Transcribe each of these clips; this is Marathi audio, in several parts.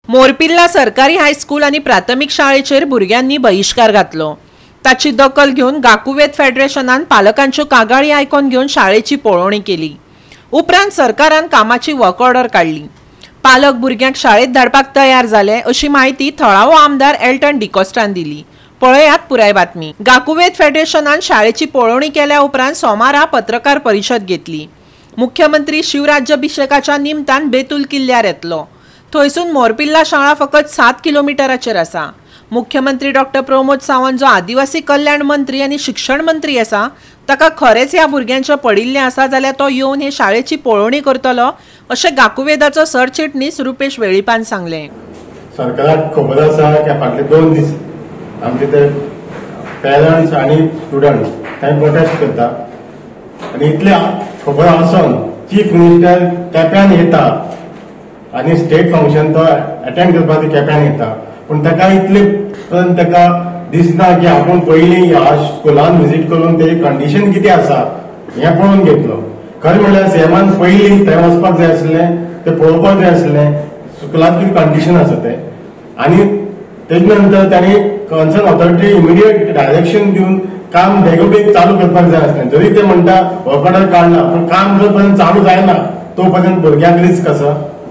मोरपिल्ला सरकारी हायस्कूल आणि प्राथमिक शाळेचेर भुरग्यांनी बहिष्कार घातलो। ताची दखल घेवन गाकुवेद फेडरेशनान पालकांच्यो कागाळी आयकोन घेवन शाळेची पळोवणी केली। उपरांत सरकारान कामाची वर्क ऑर्डर काढली। पालक भुरग्यांक शाळेत धाडपाक तयार जाले अशी माहिती थळावो आमदार एल्टन डिकोस्टान दिली। पळयात पुराय बातमी। गाकुवेद फेडरेशनान शाळेची पळोवणी केल्या उपरांत सोमारा पत्रकार परिशद घेतली। मुख्यमंत्री शिवराज्याभिषेकाच्या निमतान बेतूल किल्ल्यार येतलो। थंयसून मोरपिल्ला शाळा फकत 7 किलोमीटराचेर आसा। मुख्यमंत्री डॉक्टर प्रमोद सावंत जो आदिवासी कल्याण मंत्री आणि शिक्षण मंत्री आसा ताका खरेच ह्या भुरग्यांचे पडिल्ले आसा जाल्यार तो येवन हे शाळेची पळोवणी करतलो अशें गाकुवेदाचो सरचिटणीस रुपेश वेळीपान सांगले। सरकाराक खबर आसा की फाटले 2 दीस आमचे ते पेरंट्स आणि स्टुडंट्स थंय प्रोटेस्ट करता आणि इतले खबर आसून चीफ मिनिस्टर केप्यान येता आणि स्टेट फंक्शन तो अटेंड करपाक केप्यान येता पण ताका इतले पण ताका दिसना की आपण पयलीं ह्या स्कुलान विजीट करून तेजे कंडिशन कितें आसा हें पळोवन घेतलो। खरें म्हणल्यार सेमान पयलीं थंय वचपाक जाय आसलें ते पळोवपाक जाय आसलें स्कुलांत कितें कंडिशन आसा ते आणि तेजे नंतर तांणी कन्सर्न ऑथॉरिटी इमिडिएट डायरेक्शन दिवन काम बेगोबेग चालू करपाक जाय आसलें। जरी ते म्हणटा वर्क ऑर्डर काडला पण काम जो पर्यंत चालू जायना तो पर्यंत भुरग्यांक रिस्क आसा।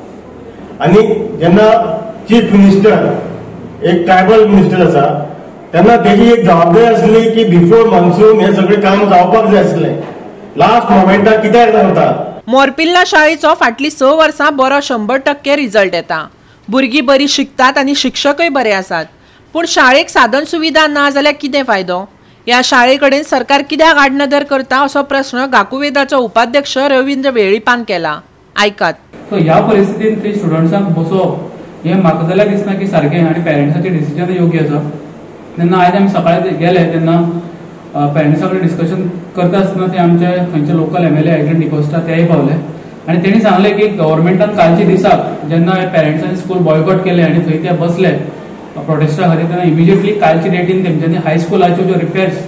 आणि जेन्ना चीफ मिनिस्टर एक ट्रायबल मिनिस्टर आसा तेन्ना तेजी एक जबाबदारी आसली की बिफोर मॉन्सून हे सगळे काम जावपाक जाय आसलें। लास्ट मोमेंटार कित्याक जाता। मोरपिल्ला शाळेचो फाटली 6 वर्सां बरो 100% रिजल्ट येता। भुरगीं बरी शिकतात आणि शिक्षकय बरे आसात पूण शाळेक साधन सुविधा ना जाल्यार कितें फायदो। ह्या शाळेकडेन सरकार कित्याक आडनदर करता असो प्रश्न गाकुवेदाचो उपाध्यक्ष रवींद्र वेळीपान केला। आयकात। सो ह्या परिस्थितीत ते स्टुडंट्सांक बसोवप हे म्हाका जाल्यार दिसना की सारकें आनी पेरंट्साचें डिसिजन योग्य आसा। तेन्ना आयज आमी सकाळी गेले तेन्ना पेरंट्सा कडेन डिस्कशन करता आसतना ते आमचे थंयचे लोकल MLA एल्टन डिकोस्टा तेय पावले आनी तेणी सांगलें की गव्हर्मेंटान कालच्या दिसाक जेन्ना पेरंट्सांनी स्कूल बॉयकॉट केले आनी थंय ते बसले प्रोटेस्टा खातीर तेन्ना इमिजिएटली कालच्या डेटीन तेंच्यांनी हायस्कुलाच्यो ज्यो रिपेर्स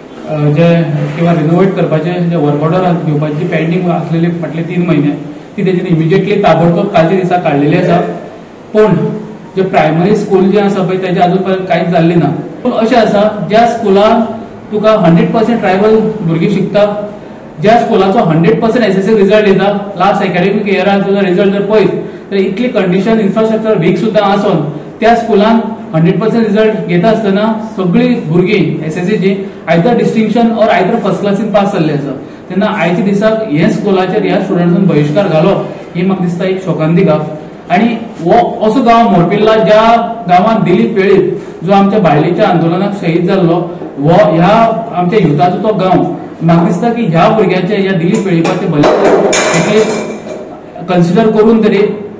जे किंवा रिनोवेट करपाचे जे वर्क ऑर्डर घेवपाची पेंडींग आसलेली फाटले 3 म्हयने ती तेंच्यांनी इमिजिएटली ताबडतोब कालच्या दिसा काडलेली आसा। पूण जे प्रायमरी स्कूल जे आसा पळय तेजे अजून पर्यंत कांयच जाल्ली ना। पूण अशें आसा ज्या स्कुलान तुका 100% ट्रायबल भुरगीं शिकता ज्या स्कुलाचो 100% SSC रिजल्ट येता लास्ट एकाडेमिक इयरान तुजो रिजल्ट जर पळयत तर इतली कंडिशन इन्फ्रास्ट्रक्चर वीक सुद्दां आसून त्या स्कुलान 100% रिजल्ट घेता आसतना सगळीं भुरगीं SSCची either distinction or either first क्लासीन पास जाल्ली आसा। तेन्ना आयच्या दिसाक हे स्कुलाचेर ह्या स्टुडंट्सान बहिष्कार घालप ही म्हाका दिसता एक शोकांती गप। आणि हो असो गांव मोरपिल्ला ज्या गांवांत दिलीप वेळीप जो आमच्या बाळ्ळीच्या आंदोलनाक शहीद जाल्लो हो ह्या आमच्या युथाचो तो गांव म्हाका दिसता की ह्या भुरग्याचे ह्या दिलीप वेळीपाचे भले कन्सिडर करून तरी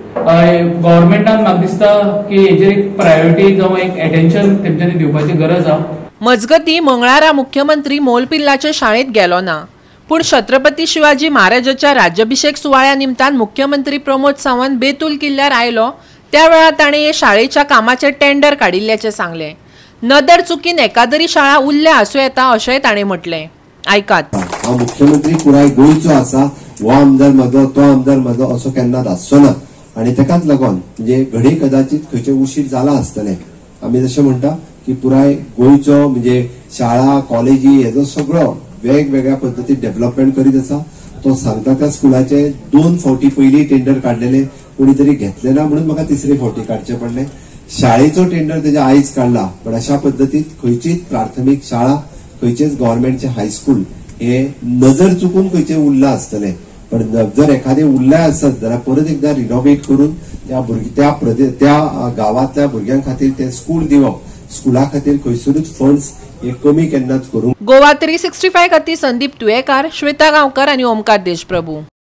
गव्हर्मेंटान म्हाका दिसता की हेजेर एक प्रायोरिटी जावं एक अटेन्शन तेंच्यांनी दिवपाची गरज आसा। मजगती मंगळारा मुख्यमंत्री मोरपिल्लाचे शाळेत गेलो ना पूण छत्रपती शिवाजी महाराजांच्या राज्याभिषेक सुवाळ्या निमतान मुख्यमंत्री प्रमोद सावंत बेतूल किल्ल्यार आयलो त्या वेळार ताणें हे शाळेच्या कामाचे टेंडर काडिल्ल्याचे सांगले। नदर चुकीन एकादरी शाळा उरल्या आसूं येता अशेंय ताणें म्हटलें। आयकात। हा मुख्यमंत्री पुराय गोंयचो आसा हो आमदार म्हजो तो आमदार म्हजो असो केन्नाच आसचो ना आनी तेकाच लागून म्हणजे घडी कदाचित खंयचे उशीर जाला आसतले। आमी जशें म्हणटा की पुराय गोंयचो म्हणजे शाळा कॉलेजी हेजो सगळो वेगवेगळ्या पद्धतीत डेव्हलपमेंट करीत आसा। तो सांगता त्या स्कुलाचे 2 फावटी पयलीं टेंडर काडलेले कोणी तरी घेतले ना म्हणून म्हाका 3रे फावटी काडचे पडले। शाळेचो टेंडर तेजे आयज काडला पण अशा पद्धतीत खंयचीच प्राथमीक शाळा खंयचेच गव्हर्मेंटचे हायस्कूल हे नजर चुकून खंयचे उरला आसतले पण जर एखादे उरले आसत जाल्यार परत एकदा रिनोवेट करून त्या गांवांतल्या भुरग्यां खातीर ते स्कूल दिवप स्कुला खातीर खंयसरूच फंड्स हे कमी केन्नाच करूंक। गोवा 365 खातीर संदीप तुयेकार, श्वेता गांवकर आणि ओमकार देशप्रभू।